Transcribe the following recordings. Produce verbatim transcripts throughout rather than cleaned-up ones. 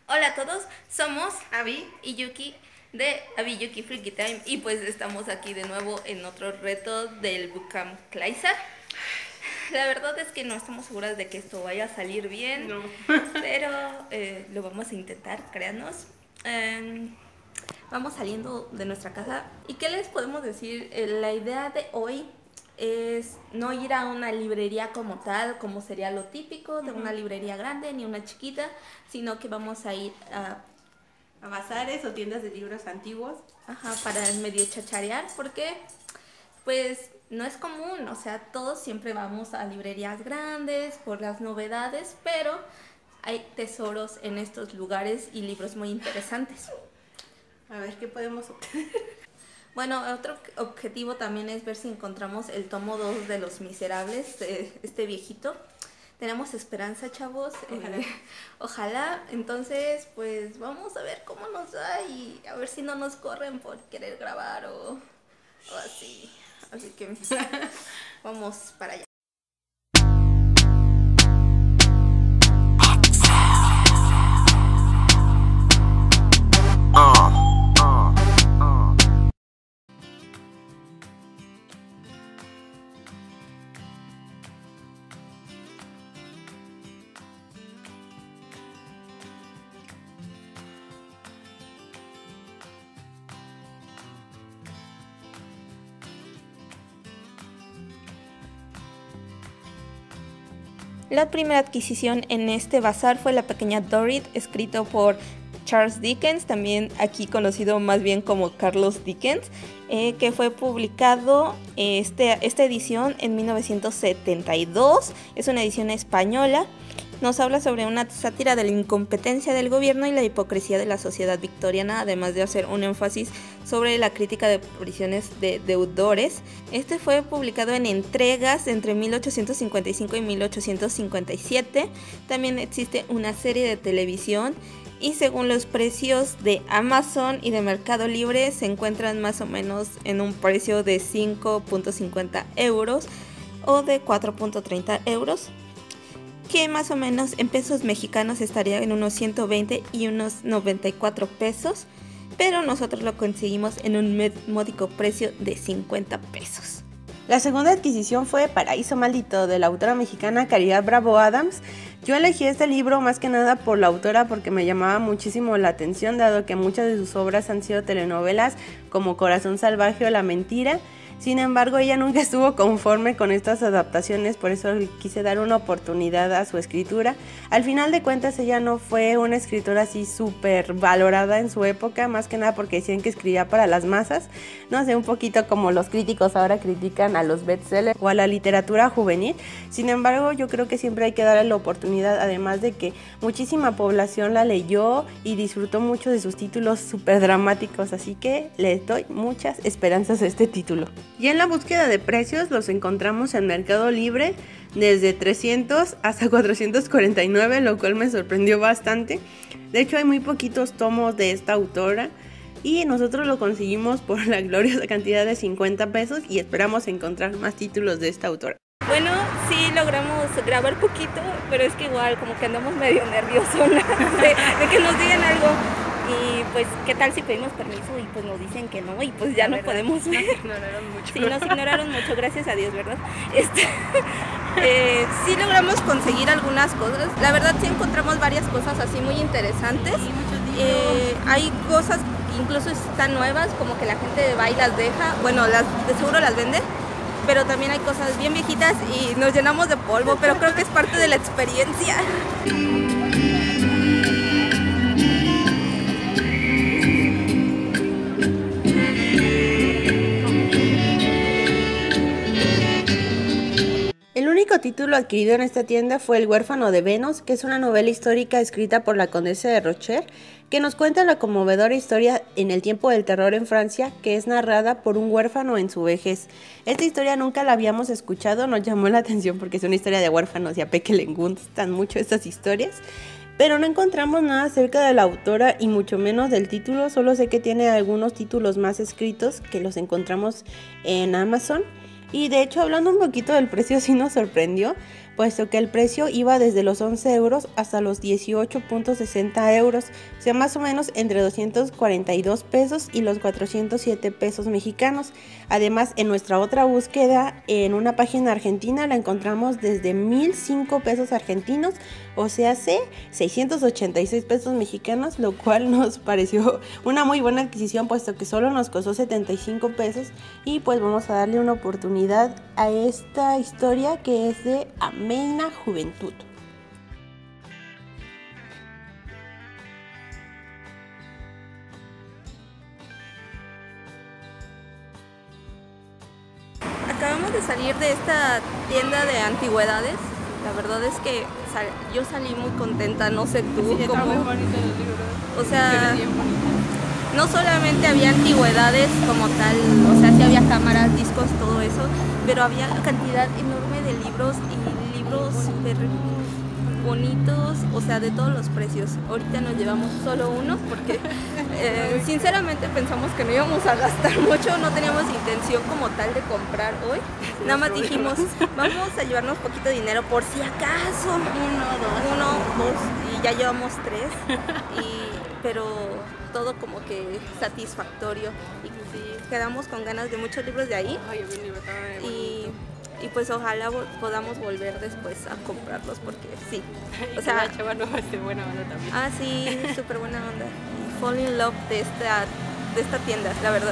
Hola a todos, somos Abby y Yuki de Abby Yuki Freaky Time y pues estamos aquí de nuevo en otro reto del Bootcamp Claysar. La verdad es que no estamos seguras de que esto vaya a salir bien, no. pero eh, lo vamos a intentar, créanos. Eh, vamos saliendo de nuestra casa y ¿qué les podemos decir? Eh, la idea de hoy es no ir a una librería como tal, como sería lo típico de una librería grande ni una chiquita, sino que vamos a ir a, A bazares o tiendas de libros antiguos. ajá, para medio chacharear, porque pues no es común, o sea, todos siempre vamos a librerías grandes por las novedades, pero hay tesoros en estos lugares y libros muy interesantes. A ver qué podemos obtener. Bueno, otro objetivo también es ver si encontramos el tomo dos de Los Miserables, de este viejito. Tenemos esperanza, chavos. Ojalá. Eh, ojalá. Entonces, pues vamos a ver cómo nos da y a ver si no nos corren por querer grabar o, o así. Así que vamos para allá. La primera adquisición en este bazar fue La pequeña Dorrit, escrito por Charles Dickens, también aquí conocido más bien como Carlos Dickens, eh, que fue publicado eh, este, esta edición en mil novecientos setenta y dos, es una edición española. Nos habla sobre una sátira de la incompetencia del gobierno y la hipocresía de la sociedad victoriana, además de hacer un énfasis sobre la crítica de prisiones de deudores. Este fue publicado en entregas entre mil ochocientos cincuenta y cinco y mil ochocientos cincuenta y siete. También existe una serie de televisión y según los precios de Amazon y de Mercado Libre se encuentran más o menos en un precio de cinco punto cincuenta euros o de cuatro punto treinta euros. Que más o menos en pesos mexicanos estaría en unos ciento veinte y unos noventa y cuatro pesos, pero nosotros lo conseguimos en un módico precio de cincuenta pesos. La segunda adquisición fue Paraíso Maldito, de la autora mexicana Caridad Bravo Adams. Yo elegí este libro más que nada por la autora porque me llamaba muchísimo la atención, dado que muchas de sus obras han sido telenovelas como Corazón Salvaje o La Mentira. Sin embargo, ella nunca estuvo conforme con estas adaptaciones, por eso quise dar una oportunidad a su escritura. Al final de cuentas, ella no fue una escritora así súper valorada en su época, más que nada porque decían que escribía para las masas. No sé, un poquito como los críticos ahora critican a los bestsellers o a la literatura juvenil. Sin embargo, yo creo que siempre hay que darle la oportunidad, además de que muchísima población la leyó y disfrutó mucho de sus títulos súper dramáticos, así que les doy muchas esperanzas a este título. Y en la búsqueda de precios los encontramos en Mercado Libre desde trescientos hasta cuatrocientos cuarenta y nueve, lo cual me sorprendió bastante. De hecho, hay muy poquitos tomos de esta autora y nosotros lo conseguimos por la gloriosa cantidad de cincuenta pesos y esperamos encontrar más títulos de esta autora. Bueno, sí logramos grabar poquito, pero es que igual como que andamos medio nerviosos de, de que nos digan algo. Y pues, ¿qué tal si pedimos permiso y pues nos dicen que no y pues ya no podemos ver? Nos ignoraron mucho. Sí, nos ignoraron mucho, gracias a Dios, ¿verdad? Este, eh, sí logramos conseguir algunas cosas. La verdad sí encontramos varias cosas así muy interesantes. Sí, muchos libros. Eh, hay cosas que incluso están nuevas, como que la gente va y las deja. Bueno, las, de seguro las vende. Pero también hay cosas bien viejitas y nos llenamos de polvo, pero creo que es parte de la experiencia. El único título adquirido en esta tienda fue El huérfano de Venus, que es una novela histórica escrita por la condesa de Rocher, que nos cuenta la conmovedora historia en el tiempo del terror en Francia, que es narrada por un huérfano en su vejez. Esta historia nunca la habíamos escuchado, nos llamó la atención porque es una historia de huérfanos y a Peque le gustan mucho estas historias, pero no encontramos nada acerca de la autora y mucho menos del título, solo sé que tiene algunos títulos más escritos que los encontramos en Amazon. Y de hecho, hablando un poquito del precio, sí nos sorprendió, puesto que el precio iba desde los once euros hasta los dieciocho punto sesenta euros, o sea, más o menos entre doscientos cuarenta y dos pesos y los cuatrocientos siete pesos mexicanos. Además, en nuestra otra búsqueda, en una página argentina, la encontramos desde mil cinco pesos argentinos, o sea, hace seiscientos ochenta y seis pesos mexicanos, lo cual nos pareció una muy buena adquisición, puesto que solo nos costó setenta y cinco pesos. Y pues vamos a darle una oportunidad a esta historia, que es de Amena Juventud. Acabamos de salir de esta tienda de antigüedades. La verdad es que sal yo salí muy contenta, no sé tú. Sí, como... muy bonito los libros. O sea, no solamente había antigüedades como tal, o sea, sí había cámaras, discos, todo eso, pero había cantidad enorme de libros y libros súper bonitos, o sea, de todos los precios. Ahorita nos llevamos solo unos porque eh, sinceramente pensamos que no íbamos a gastar mucho, no teníamos intención como tal de comprar hoy. Nada más dijimos, vamos a llevarnos poquito dinero por si acaso. Uno, dos. Uno, dos, y ya llevamos tres, y, pero todo como que satisfactorio. Y sí, quedamos con ganas de muchos libros de ahí. Ay, un libro tan y Y pues ojalá podamos volver después a comprarlos porque sí. O sea, la chava no es de buena onda también. Ah, sí, súper buena onda. Y fall in love de esta, de esta tienda, la verdad.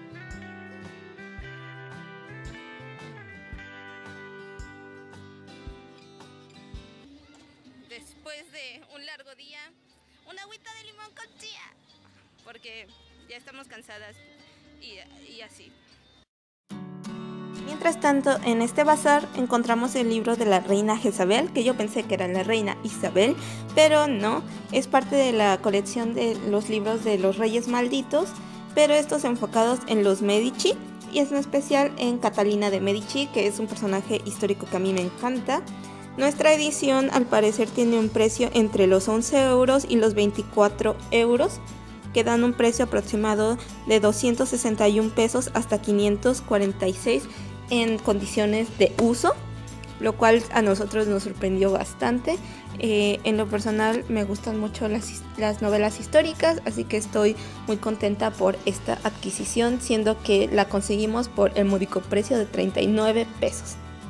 Después de un largo día, una agüita de limón con chía. Porque ya estamos cansadas y, y así. Mientras tanto, en este bazar encontramos el libro de la reina Jezabel, que yo pensé que era la reina Isabel, pero no, es parte de la colección de los libros de los reyes malditos, pero estos enfocados en los Medici, y es en especial en Catalina de Medici, que es un personaje histórico que a mí me encanta. Nuestra edición al parecer tiene un precio entre los once euros y los veinticuatro euros, que dan un precio aproximado de doscientos sesenta y un pesos hasta quinientos cuarenta y seis en condiciones de uso, lo cual a nosotros nos sorprendió bastante. Eh, en lo personal me gustan mucho las, las novelas históricas, así que estoy muy contenta por esta adquisición, siendo que la conseguimos por el módico precio de treinta y nueve pesos.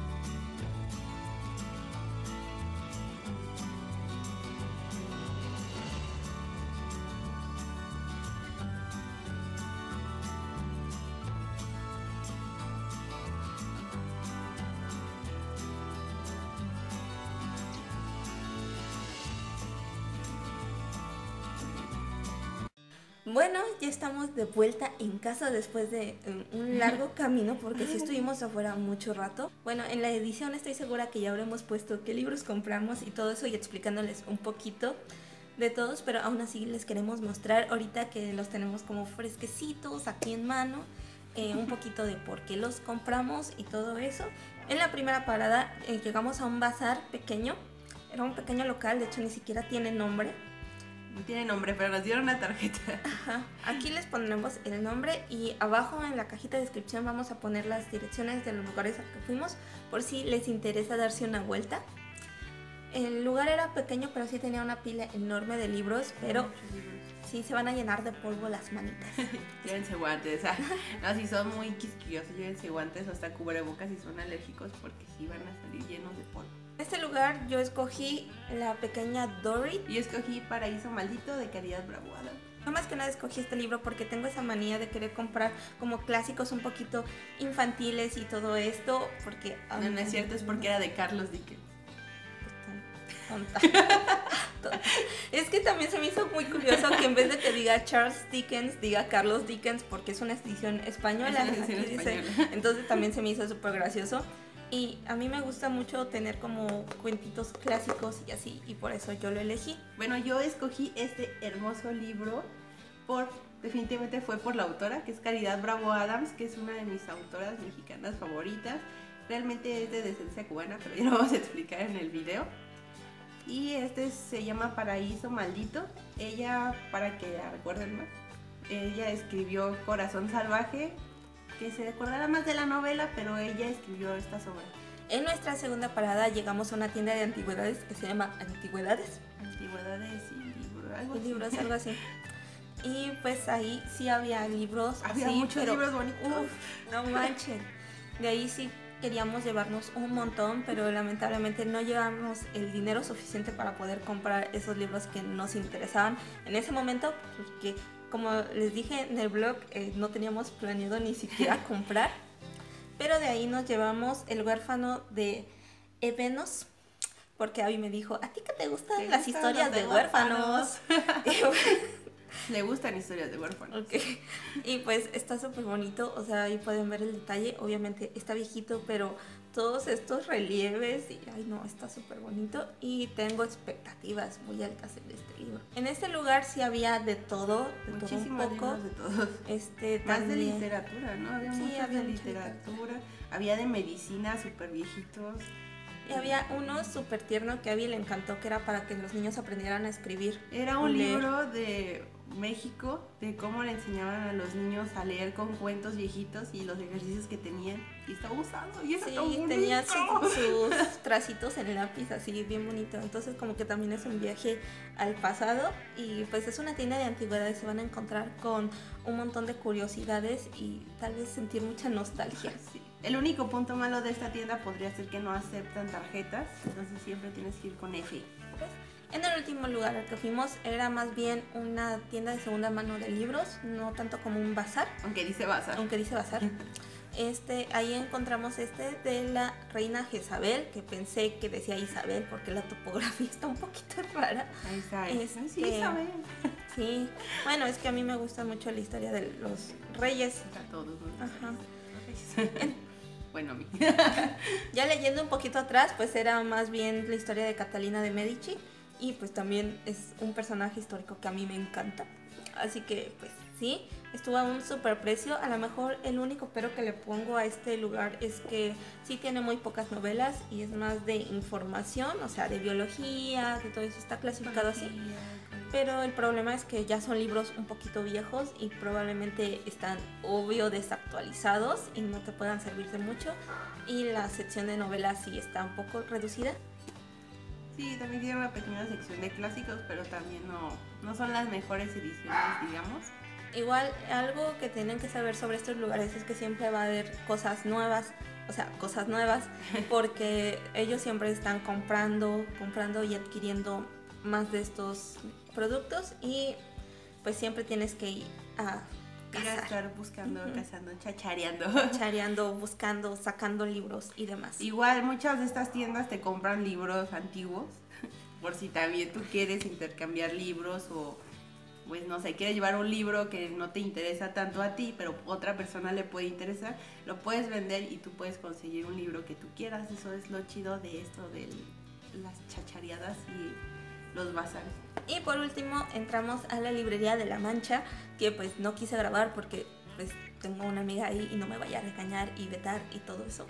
Bueno, ya estamos de vuelta en casa después de um, un largo camino, porque sí estuvimos afuera mucho rato. Bueno, en la edición estoy segura que ya habremos puesto qué libros compramos y todo eso, y explicándoles un poquito de todos, pero aún así les queremos mostrar ahorita que los tenemos como fresquecitos aquí en mano, eh, un poquito de por qué los compramos y todo eso. En la primera parada eh, llegamos a un bazar pequeño, era un pequeño local, de hecho ni siquiera tiene nombre. No tiene nombre, pero nos dieron una tarjeta. Ajá. Aquí les pondremos el nombre y abajo en la cajita de descripción vamos a poner las direcciones de los lugares a que fuimos por si les interesa darse una vuelta. El lugar era pequeño, pero sí tenía una pila enorme de libros, pero sí se van a llenar de polvo las manitas. Llévense guantes, o sea, no, si son muy quisquillosos, llévense guantes o hasta cubrebocas si son alérgicos, porque sí van a salir llenos de polvo. En este lugar yo escogí la pequeña Dorrit. Y escogí Paraíso Maldito de Caridad Bravo Adams. No más que nada escogí este libro porque tengo esa manía de querer comprar como clásicos un poquito infantiles y todo esto, porque... Um, no, no es cierto, es porque era de Carlos Dickens. Tonta. Tonta. Es que también se me hizo muy curioso que en vez de que diga Charles Dickens, diga Carlos Dickens, porque es una edición española. Es una edición española. Dice, entonces también se me hizo súper gracioso. Y a mí me gusta mucho tener como cuentitos clásicos y así, y por eso yo lo elegí. Bueno, yo escogí este hermoso libro por, definitivamente fue por la autora, que es Caridad Bravo Adams, que es una de mis autoras mexicanas favoritas. Realmente es de descendencia cubana, pero ya lo vamos a explicar en el video. Y este se llama Paraíso Maldito. Ella, para que la recuerden más, ella escribió Corazón Salvaje, que se recordará más de la novela, pero ella escribió esta obra. En nuestra segunda parada llegamos a una tienda de antigüedades que se llama Antigüedades. Antigüedades y libros, algo y así. libros, algo así. Y pues ahí sí había libros. Había así, muchos pero, libros bonitos. Uf, no manchen. De ahí sí queríamos llevarnos un montón, pero lamentablemente no llevamos el dinero suficiente para poder comprar esos libros que nos interesaban en ese momento, porque como les dije en el blog, eh, no teníamos planeado ni siquiera comprar. Pero de ahí nos llevamos El huérfano de Evenos, porque Abby me dijo, ¿a ti qué te gustan ¿Te las gustan historias los de de huérfanos? Le gustan historias de huérfanos. Okay. Y pues está súper bonito, o sea, ahí pueden ver el detalle, obviamente está viejito, pero todos estos relieves, y ay no, está súper bonito y tengo expectativas muy altas en este libro. En este lugar sí había de todo, de Muchísimos todo un poco. libros de todos. Este, Más también, de literatura, ¿no? Había sí, muchos había de mucha literatura. Había de medicina, súper viejitos. Y había uno súper tierno que a Abby le encantó, que era para que los niños aprendieran a escribir. Era un leer. libro de México, de cómo le enseñaban a los niños a leer con cuentos viejitos y los ejercicios que tenían. Y estaba usado, y eso Sí, bonito. tenía sus, sus tracitos en lápiz, así bien bonito. Entonces como que también es un viaje al pasado. Y pues es una tienda de antigüedades, se van a encontrar con un montón de curiosidades y tal vez sentir mucha nostalgia. Sí. El único punto malo de esta tienda podría ser que no aceptan tarjetas, entonces siempre tienes que ir con F. Pues, en el último lugar al que fuimos era más bien una tienda de segunda mano de libros, no tanto como un bazar, Aunque dice bazar. aunque dice bazar. Este, ahí encontramos este de la reina Jezabel, que pensé que decía Isabel porque la topografía está un poquito rara. Ahí está. Este, Sí, Isabel. Sí, bueno, es que a mí me gusta mucho la historia de los reyes. A todos, ¿no? Ajá. Bueno, a mí. Ya leyendo un poquito atrás, pues era más bien la historia de Catalina de Medici y pues también es un personaje histórico que a mí me encanta. Así que pues sí, estuvo a un super precio. A lo mejor el único pero que le pongo a este lugar es que sí tiene muy pocas novelas y es más de información, o sea, de biología, que todo eso está clasificado así. Pero el problema es que ya son libros un poquito viejos y probablemente están obvio desactualizados y no te puedan servir de mucho. Y la sección de novelas sí está un poco reducida. Sí, también tiene una pequeña sección de clásicos, pero también no, no son las mejores ediciones, digamos. Igual, algo que tienen que saber sobre estos lugares es que siempre va a haber cosas nuevas, o sea, cosas nuevas, porque ellos siempre están comprando, comprando y adquiriendo más de estos productos y pues siempre tienes que ir a Ir a cazar, estar buscando, Ujú. cazando, chachareando. chareando, buscando, sacando libros y demás. Igual muchas de estas tiendas te compran libros antiguos, por si también tú quieres intercambiar libros o pues no sé, quieres llevar un libro que no te interesa tanto a ti, pero otra persona le puede interesar, lo puedes vender y tú puedes conseguir un libro que tú quieras. Eso es lo chido de esto, de las chachareadas y los bazares. Y por último entramos a la librería de La Mancha, que pues no quise grabar porque pues tengo una amiga ahí y no me vaya a regañar y vetar y todo eso.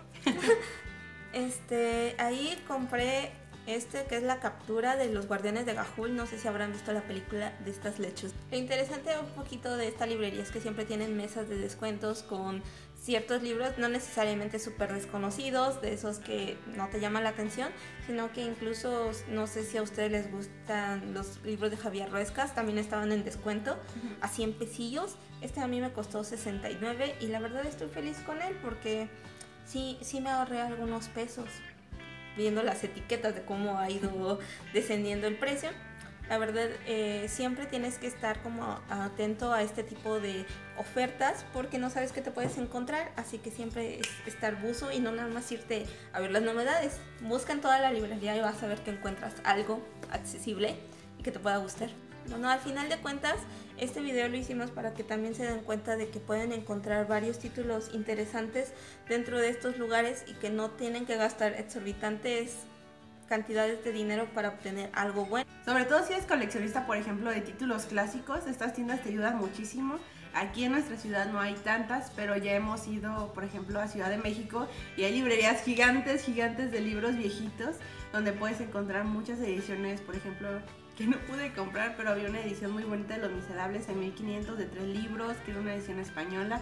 este, ahí compré este que es la captura de los guardianes de Ga'Hoole. No sé si habrán visto la película de estas lechus. Lo interesante un poquito de esta librería es que siempre tienen mesas de descuentos con ciertos libros, no necesariamente súper desconocidos, de esos que no te llaman la atención, sino que incluso, no sé si a ustedes les gustan los libros de Javier Ruescas, también estaban en descuento, uh-huh. a cien pesillos. Este a mí me costó sesenta y nueve y la verdad estoy feliz con él porque sí, sí me ahorré algunos pesos viendo las etiquetas de cómo ha ido descendiendo el precio. La verdad, eh, siempre tienes que estar como atento a este tipo de ofertas porque no sabes qué te puedes encontrar, así que siempre es estar buzo y no nada más irte a ver las novedades. Busca en toda la librería y vas a ver que encuentras algo accesible y que te pueda gustar. Bueno, al final de cuentas, este video lo hicimos para que también se den cuenta de que pueden encontrar varios títulos interesantes dentro de estos lugares y que no tienen que gastar exorbitantes cantidades de dinero para obtener algo bueno. Sobre todo si eres coleccionista, por ejemplo, de títulos clásicos, estas tiendas te ayudan muchísimo. Aquí en nuestra ciudad no hay tantas, pero ya hemos ido, por ejemplo, a Ciudad de México y hay librerías gigantes, gigantes de libros viejitos, donde puedes encontrar muchas ediciones, por ejemplo, que no pude comprar, pero había una edición muy bonita de Los Miserables en mil quinientos de tres libros, que era una edición española.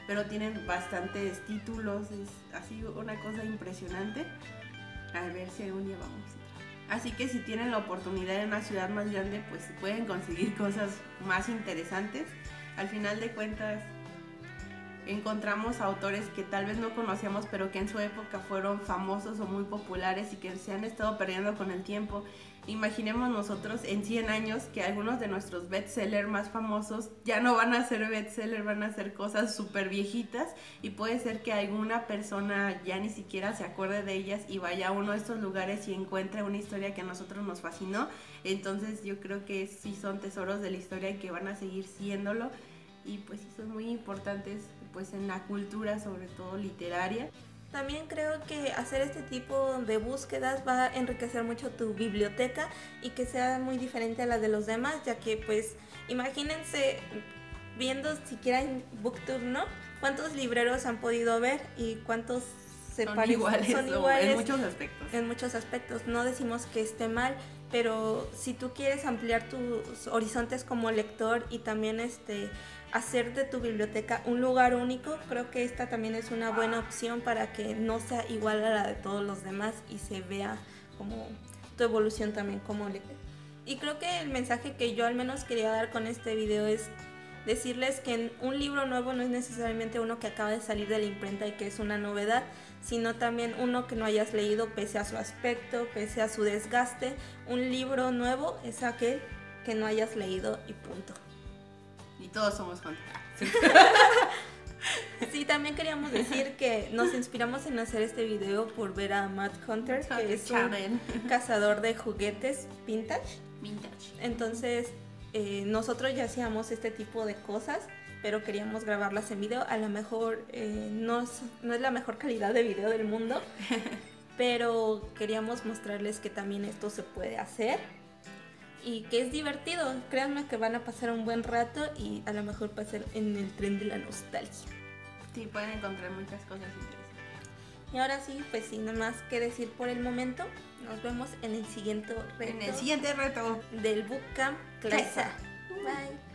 pero tienen bastantes títulos, es así una cosa impresionante. A ver si algún día vamos. Así que si tienen la oportunidad en una ciudad más grande, pues pueden conseguir cosas más interesantes. Al final de cuentas, encontramos autores que tal vez no conocíamos, pero que en su época fueron famosos o muy populares y que se han estado perdiendo con el tiempo. Imaginemos nosotros en cien años que algunos de nuestros bestsellers más famosos ya no van a ser bestsellers, van a ser cosas súper viejitas, y puede ser que alguna persona ya ni siquiera se acuerde de ellas y vaya a uno de estos lugares y encuentre una historia que a nosotros nos fascinó. Entonces yo creo que sí son tesoros de la historia y que van a seguir siéndolo, y pues sí son muy importantes pues en la cultura, sobre todo literaria. También creo que hacer este tipo de búsquedas va a enriquecer mucho tu biblioteca y que sea muy diferente a la de los demás, ya que pues imagínense viendo siquiera en BookTube, ¿no? ¿Cuántos libreros han podido ver y cuántos se son parecen? Iguales, son iguales en muchos aspectos. En muchos aspectos. No decimos que esté mal, pero si tú quieres ampliar tus horizontes como lector y también este hacer de tu biblioteca un lugar único, creo que esta también es una buena opción para que no sea igual a la de todos los demás y se vea como tu evolución también como lector. Y creo que el mensaje que yo al menos quería dar con este video es decirles que un libro nuevo no es necesariamente uno que acaba de salir de la imprenta y que es una novedad, sino también uno que no hayas leído pese a su aspecto, pese a su desgaste. Un libro nuevo es aquel que no hayas leído y punto. Y todos somos contra. Sí, también queríamos decir que nos inspiramos en hacer este video por ver a Matt Hunter, que es un cazador de juguetes vintage. Vintage. Entonces, eh, nosotros ya hacíamos este tipo de cosas, pero queríamos grabarlas en video. A lo mejor eh, no, es, no es la mejor calidad de video del mundo, pero queríamos mostrarles que también esto se puede hacer y que es divertido. Créanme que van a pasar un buen rato y a lo mejor pasar en el tren de la nostalgia. Sí, pueden encontrar muchas cosas interesantes. Y ahora sí, pues sin nada más que decir por el momento, nos vemos en el siguiente reto. En el siguiente reto del Book Camp Claisa. Bye.